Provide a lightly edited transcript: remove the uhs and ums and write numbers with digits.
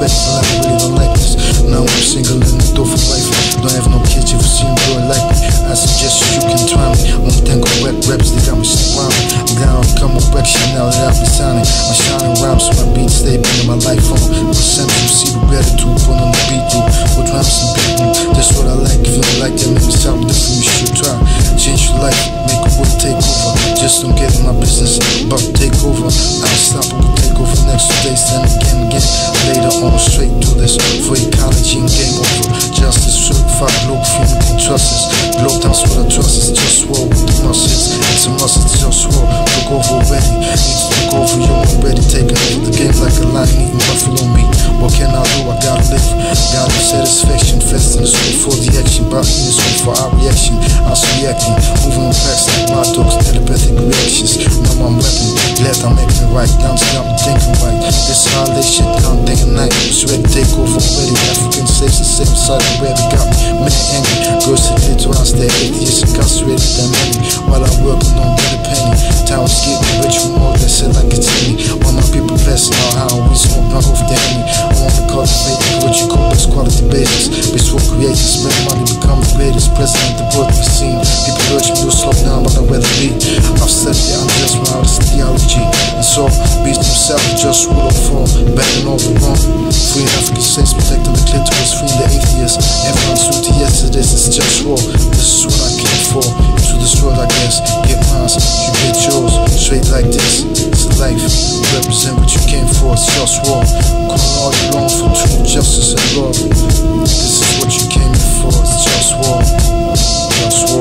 respect, but I really don't like this. Now I'm single and the door for life. Don't have no kids, if you see a girl like me, I suggest you can try me. Only thing on wet reps, they got me surrounded. I'm down to come direction now that I'll be signing. I'm shining rhymes, so my beats stay in my life on. Percent you see the gratitude, put on the beat through. With rhymes and people, that's what I like. If you don't like that, make me sound different, you should try. Change your life, make a world take over. Just don't get in my business, but take over. Unstoppable take over next 2 days, then again. Later on, straight to this for ecology and game over. Justice, certified, GLOBALFIRM, you can trust us. Globe, that's what I trust is JustWar with the muscles. It's a must, it's JustWar. Look over already, need to look over you already. Taking over the game like a lion eating buffalo meat. What can I do? I gotta live. Gotta satisfaction, fast in the street for the action. Body in the street for our reaction. I was reacting, moving on fast like my dogs, telepathic reactions. Now I'm rapping, glad I'm acting right. Down to got me thinking right. This holiday shit, down day and night. It's ready to take over already. African slaves the same side of where they got me. Man angry, girls that live to us, they're atheists, incarcerated than many. While I'm working on get a penny. Towns getting rich from all that shit like it's in me. While my people passing out how we smoke knock off the enemy. I want to cultivate what you call best quality basis. Peaceful creators, make money become the greatest. President the world we've seen. People urge me to slow down, but I'd rather be. I've studied the Unconditional, this theology. And so, beast himself, just rule of form. Backing all the wrong. Free African states, protecting the clitoris, freeing the atheists. Everyone's true to yesterday's, it's JustWar. This is what I came for. To this world, I guess. Get mine, you get yours. Straight like this, it's a life. You represent what you came for, it's JustWar. Calling all you long for truth, justice, and love. This is what you came for, it's JustWar. JustWar.